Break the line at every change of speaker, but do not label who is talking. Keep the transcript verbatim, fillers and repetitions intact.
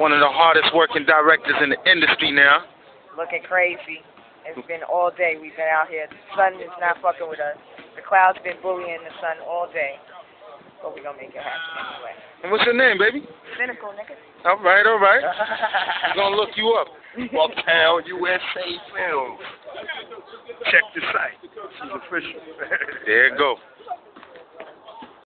one of the hardest working directors in the industry now.
Looking crazy. It's been all day. We've been out here. The sun is not fucking with us. The clouds been bullying the sun all day. But we're gonna make it happen anyway.
And what's your name, baby?
Cynical, nigga.
All right, all right. We're gonna look you up.
Uptown U S A Films. Check the site. She's official.
There you go.